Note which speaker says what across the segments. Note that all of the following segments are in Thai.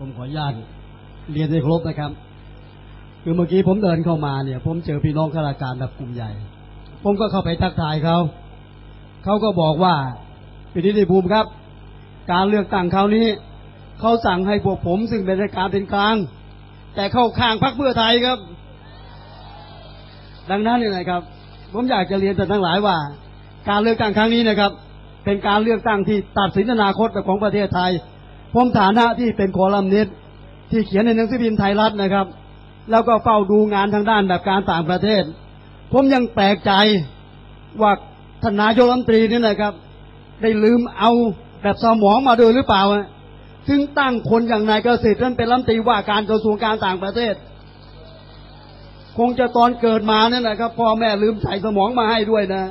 Speaker 1: ผมขออนุญาตเรียนให้ครบนะครับคือเมื่อกี้ผมเดินเข้ามาเนี่ยผมเจอพี่น้องข้าราชการแบบกลุ่มใหญ่ผมก็เข้าไปทักทายเขาก็บอกว่าพี่นิติภูมิครับการเลือกตั้งคราวนี้เขาสั่งให้พวกผมซึ่งเป็นราชการเป็นกลางแต่เข้าข้างพรรคเพื่อไทยครับดังนั้นเนี่ยนะครับผมอยากจะเรียนท่านทั้งหลายว่าการเลือกตั้งครั้งนี้นะครับเป็นการเลือกตั้งที่ตัดสินอนาคตของประเทศไทยผมฐานะที่เป็นคอลัมนิสต์ที่เขียนในหนังสือพิมพ์ไทยรัฐนะครับแล้วก็เฝ้าดูงานทางด้านแบบการต่างประเทศผมยังแปลกใจว่าท่านนายกรัฐมนตรีนี่นะครับได้ลืมเอาแบบสมองมาด้วยหรือเปล่าถึงตั้งคนอย่างนายเกษตรนั้นเป็นรัฐมนตรีว่าการกระทรวงการต่างประเทศคงจะตอนเกิดมาเนี่ยนะครับพ่อแม่ลืมใส่สมองมาให้ด้วยนะ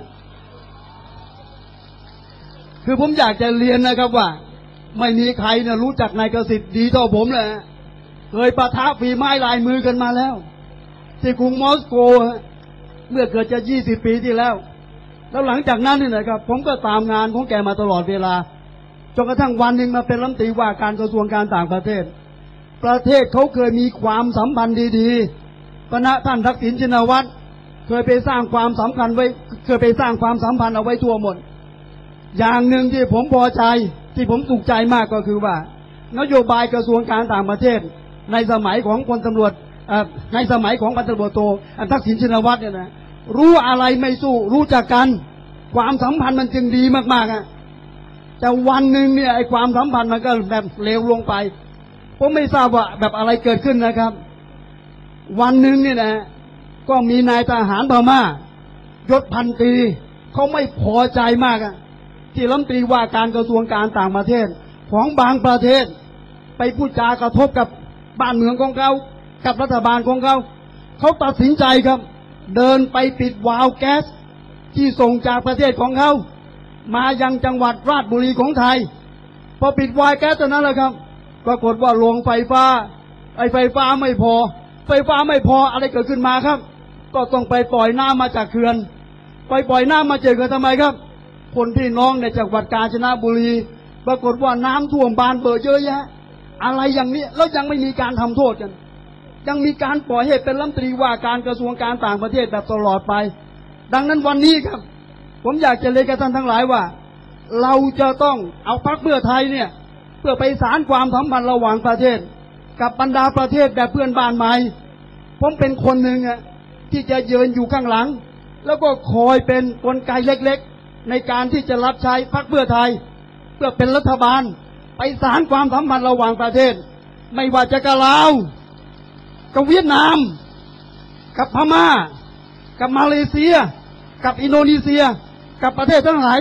Speaker 1: คือผมอยากจะเรียนนะครับว่าไม่มีใครเนี่ยรู้จักนายเกษตรดีเท่าผมเลยเคยปะทะฝีไม้ลายมือกันมาแล้วที่กรุงมอสโกเมื่อเกิดจะ20 ปีที่แล้วแล้วหลังจากนั้นนี่นะครับผมก็ตามงานของแกมาตลอดเวลาจนกระทั่งวันหนึ่งมาเป็นรัฐมนตรีว่าการกระทรวงการต่างประเทศประเทศเขาเคยมีความสัมพันธ์ดีๆคณะท่านทักษิณชินวัตรเคยไปสร้างความสำคัญไว้เคยไปสร้างความสัมพันธ์เอาไว้ทั่วหมดอย่างหนึ่งที่ผมพอใจที่ผมถูกใจมากก็คือว่านโยบายกระทรวงการต่างประเทศในสมัยของพลตำรวจในสมัยของพันตำรวจโททักษิณชินวัตรเนี่ยนะรู้อะไรไม่สู้รู้จักกันความสัมพันธ์มันจึงดีมากๆแต่วันหนึ่งเนี่ยไอ้ความสัมพันธ์มันก็แบบเลวลงไปผมไม่ทราบว่าแบบอะไรเกิดขึ้นนะครับวันหนึ่งเนี่ยนะก็มีนายทหารพม่ายศพันตรีเขาไม่พอใจมากที่รัฐมนตรีว่าการกระทรวงการต่างประเทศของบางประเทศไปพูดจากระทบกับบ้านเมืองของเขากับรัฐบาลของเขาตัดสินใจครับเดินไปปิดวาล์วแก๊สที่ส่งจากประเทศของเขามายังจังหวัดราชบุรีของไทยพอปิดวาล์วแก๊สตอนนั้นแหละครับปรากฏว่าโรงไฟฟ้าไฟฟ้าไม่พออะไรเกิดขึ้นมาครับก็ต้องไปปล่อยน้ำมาจากเขื่อนปล่อยน้ำมาจากเขื่อนทำไมครับคนพี่น้องในจังหวัดกาญจนบุรีปรากฏว่าน้ำท่วมบานเบอเยอะแยะอะไรอย่างนี้แล้วยังไม่มีการทำโทษกันยังมีการปล่อยให้เป็นรัฐมนตรีว่าการกระทรวงการต่างประเทศแบบตลอดไปดังนั้นวันนี้ครับผมอยากจะเรียนกับท่านทั้งหลายว่าเราจะต้องเอาพรรคเพื่อไทยเนี่ยเพื่อไปสานความสัมพันธ์ระหว่างประเทศกับบรรดาประเทศแบบเพื่อนบ้านใหม่ผมเป็นคนหนึ่งที่จะยืนอยู่ข้างหลังแล้วก็คอยเป็นกลไกเล็กๆในการที่จะรับใช้พรรคเพื่อไทยเพื่อเป็นรัฐบาลไปสานความสัมพันธ์ระหว่างประเทศไม่ว่าจะกับลาวกับเวียดนามกับพม่ากับมาเลเซียกับอินโดนีเซียกับประเทศทั้งหลาย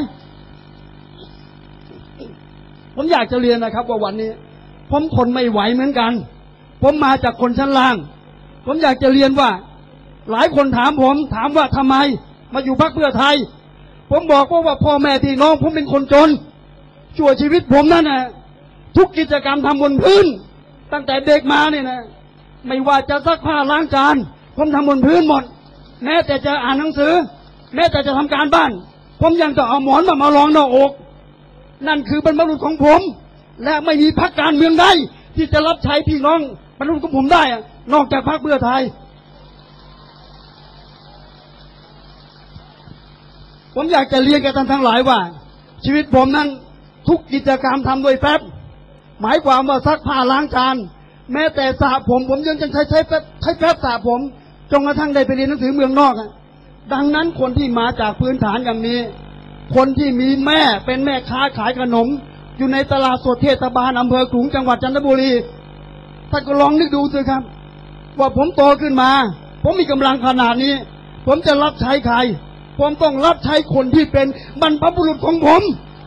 Speaker 1: ผมอยากจะเรียนนะครับว่าวันนี้ผมทนไม่ไหวเหมือนกันผมมาจากคนชั้นล่างผมอยากจะเรียนว่าหลายคนถามว่าทำไมมาอยู่พรรคเพื่อไทยผมบอกว่าพ่อแม่พี่น้องผมเป็นคนจนชั่วชีวิตผมนั่นนะทุกกิจกรรมทำบนพื้นตั้งแต่เด็กมาเนี่ยนะไม่ว่าจะซักผ้าล้างจานผมทำบนพื้นหมดแม้แต่จะอ่านหนังสือแม้แต่จะทำการบ้านผมยังต้องเอาหมอนมารองหน้าอกนั่นคือบรรพบุรุษของผมและไม่มีพรรคการเมืองใดที่จะรับใช้พี่น้องบรรพบุรุษของผมได้นอกจากพรรคเพื่อไทยผมอยากจะเรียนกับท่านทั้งหลายว่าชีวิตผมนั้นทุกกิจกรรมทำด้วยแป๊บหมายความว่าซักผ้าล้างจานแม้แต่สระผมยังใช้แป๊บสระผมจนกระทั่งได้ไปเรียนหนังสือเมืองนอกดังนั้นคนที่มาจากพื้นฐานอย่างนี้คนที่มีแม่เป็นแม่ค้าขายขนมอยู่ในตลาดสดเทศบาลอำเภอขลุงจังหวัดจันทบุรีท่านก็ลองนึกดูสิครับว่าผมโตขึ้นมาผมมีกำลังขนาดนี้ผมจะรับใช้ใครผมต้องรับใช้คนที่เป็นบรรพบุรุษของผม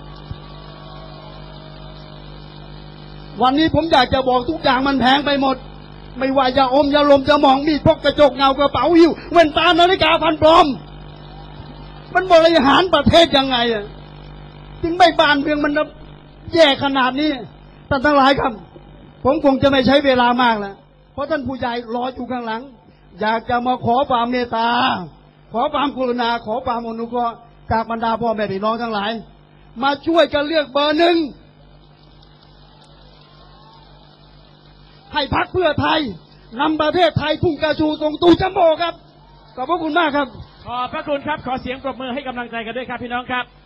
Speaker 1: วันนี้ผมอยากจะบอกทุกอย่างมันแพงไปหมดไม่ว่าจะอมยาลมจะมองมีดพกกระจกเงากระเป๋าหิ้วแว่นตานาฬิกาพันปลอมมันบริหารประเทศยังไงจึงไม่บ้านเมืองมันแย่ขนาดนี้ท่านทั้งหลายครับผมคงจะไม่ใช้เวลามากแล้วเพราะท่านผู้ใหญ่รออยู่ข้างหลังอยากจะมาขอความเมตตาขอความกรุณาขอความอนุเคราะห์จากบรรดาพ่อแม่พี่น้องทั้งหลายมาช่วยกันเลือกเบอร์ 1 ให้พรรคเพื่อไทยนำประเทศไทยพุ่งกระชูตรงตูจัมโบ้ครับขอบพระคุณมากครับ
Speaker 2: ขอบพระคุณครับขอเสียงปรบมือให้กำลังใจกันด้วยครับพี่น้องครับ